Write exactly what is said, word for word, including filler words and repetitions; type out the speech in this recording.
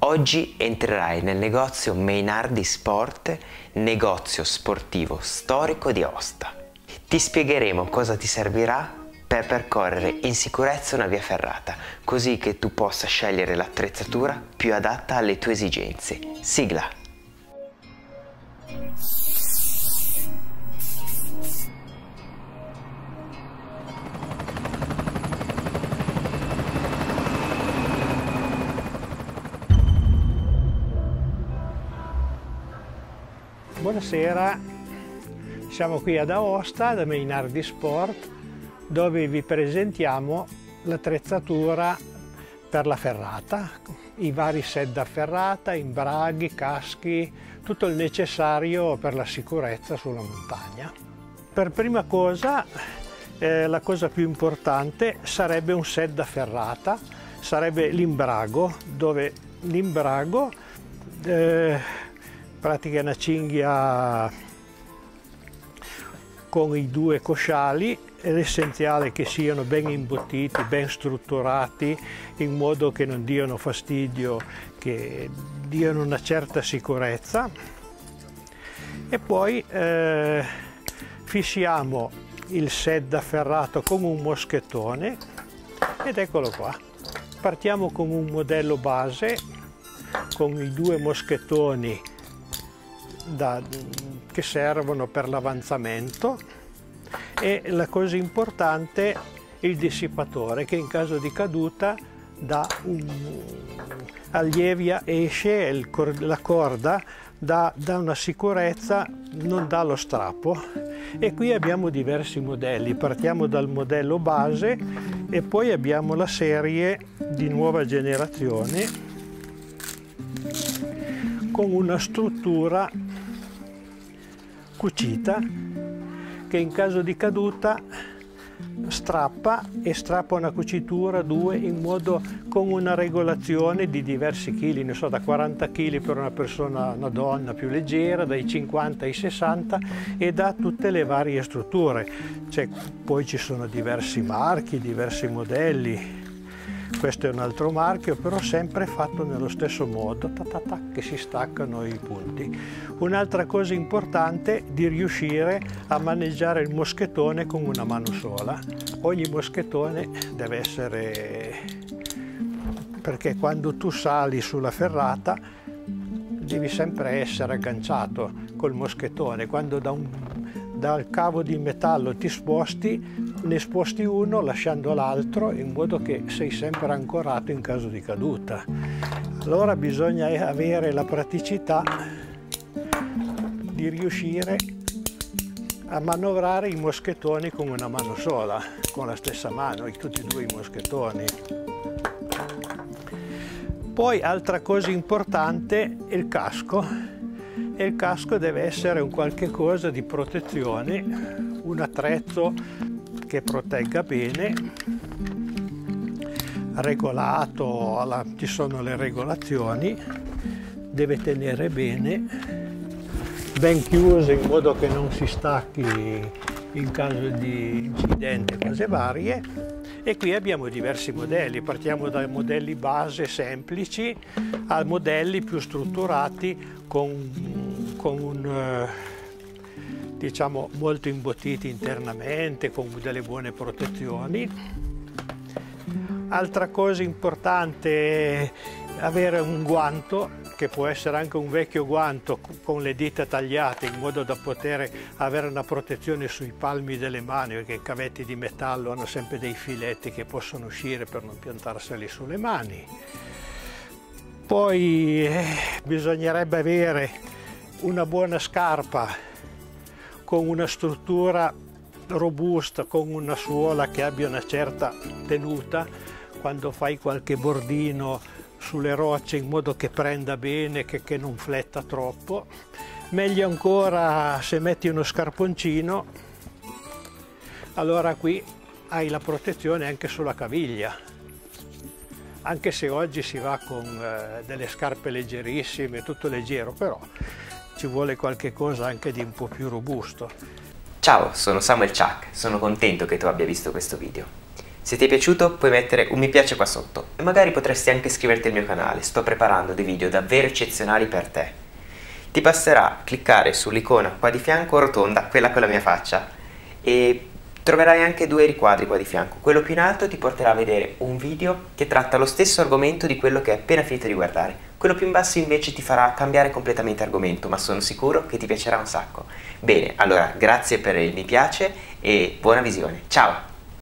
Oggi entrerai nel negozio Mainardi Sport, negozio sportivo storico di Aosta. Ti spiegheremo cosa ti servirà per percorrere in sicurezza una via ferrata, così che tu possa scegliere l'attrezzatura più adatta alle tue esigenze. Sigla! Buonasera, siamo qui ad Aosta da Mainardi Sport, dove vi presentiamo l'attrezzatura per la ferrata, i vari set da ferrata, imbraghi, caschi, tutto il necessario per la sicurezza sulla montagna. Per prima cosa, eh, la cosa più importante sarebbe un set da ferrata, sarebbe l'imbrago, dove l'imbrago eh, pratica una cinghia con i due cosciali. È essenziale che siano ben imbottiti, ben strutturati, in modo che non diano fastidio, che diano una certa sicurezza. E poi eh, fissiamo il set da ferrato con un moschettone ed eccolo qua. Partiamo con un modello base con i due moschettoni Da, che servono per l'avanzamento, e la cosa importante, il dissipatore, che in caso di caduta dà un, allievia, esce il, la corda, dà, dà una sicurezza, non dà lo strappo. E qui abbiamo diversi modelli, partiamo dal modello base e poi abbiamo la serie di nuova generazione con una struttura cucita che in caso di caduta strappa e strappa una cucitura, due, in modo con una regolazione di diversi chili, ne so, da quaranta chili per una persona, una donna più leggera, dai cinquanta ai sessanta, e da tutte le varie strutture. Cioè, poi ci sono diversi marchi, diversi modelli. Questo è un altro marchio, però sempre fatto nello stesso modo, ta ta ta, che si staccano i punti. Un'altra cosa importante è di riuscire a maneggiare il moschettone con una mano sola. Ogni moschettone deve essere, perché quando tu sali sulla ferrata devi sempre essere agganciato col moschettone. Quando da un, dal cavo di metallo ti sposti, ne sposti uno lasciando l'altro, in modo che sei sempre ancorato in caso di caduta. Allora bisogna avere la praticità di riuscire a manovrare i moschettoni con una mano sola, con la stessa mano, tutti e due i moschettoni. Poi altra cosa importante è il casco, e il casco deve essere un qualche cosa di protezione, un attrezzo che protegga bene, regolato, alla, ci sono le regolazioni, deve tenere bene, ben chiuso in modo che non si stacchi in caso di incidente, cose varie. E qui abbiamo diversi modelli, partiamo dai modelli base semplici a modelli più strutturati con, con un, diciamo, molto imbottiti internamente, con delle buone protezioni. Altra cosa importante è avere un guanto, che può essere anche un vecchio guanto con le dita tagliate, in modo da poter avere una protezione sui palmi delle mani, perché i cavetti di metallo hanno sempre dei filetti che possono uscire per non piantarseli sulle mani. Poi eh, bisognerebbe avere una buona scarpa con una struttura robusta, con una suola che abbia una certa tenuta quando fai qualche bordino sulle rocce, in modo che prenda bene, che, che non fletta troppo. Meglio ancora se metti uno scarponcino, allora qui hai la protezione anche sulla caviglia, anche se oggi si va con eh, delle scarpe leggerissime, tutto leggero, però ci vuole qualche cosa anche di un po' più robusto. Ciao, sono Samuel Chuck, sono contento che tu abbia visto questo video. Se ti è piaciuto puoi mettere un mi piace qua sotto e magari potresti anche iscriverti al mio canale, sto preparando dei video davvero eccezionali per te. Ti basterà cliccare sull'icona qua di fianco rotonda, quella con la mia faccia, e troverai anche due riquadri qua di fianco. Quello più in alto ti porterà a vedere un video che tratta lo stesso argomento di quello che hai appena finito di guardare. Quello più in basso invece ti farà cambiare completamente argomento, ma sono sicuro che ti piacerà un sacco. Bene, allora grazie per il mi piace e buona visione. Ciao!